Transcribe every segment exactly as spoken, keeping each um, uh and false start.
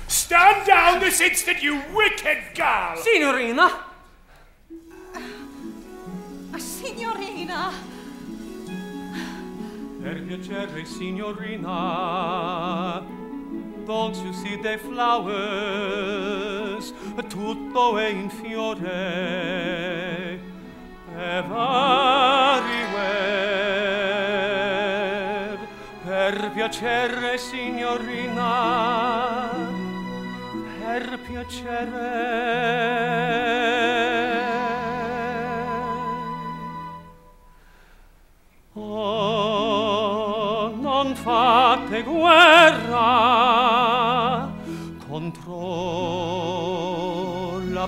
Stand down this instant, you wicked girl! Signorina! Uh, signorina! Per piacere, signorina, don't you see the flowers? Tutto è in fiore, everywhere. Per piacere, signorina, per piacere. Oh, non fate guerra contro la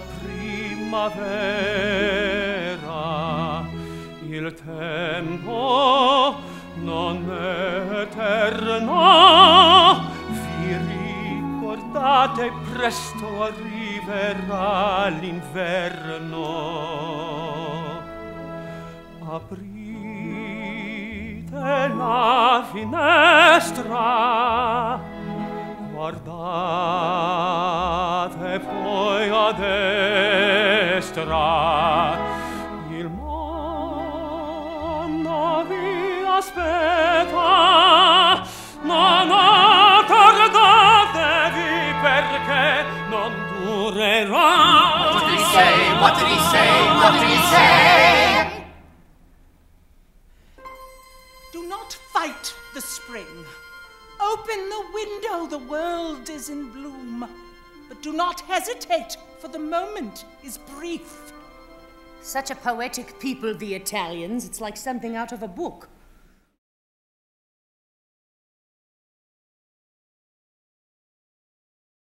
primavera. Il tempo non è eterno, vi ricordate, presto arriverà l'inverno. Aprite la finestra, guardate poi a destra, il mondo vi aspetta, ma non tardatevi perché non durerà. What did he say? What did he say? What did he say? Do not fight the spring. Open the window, the world is in bloom. But do not hesitate, for the moment is brief. Such a poetic people, the Italians. It's like something out of a book.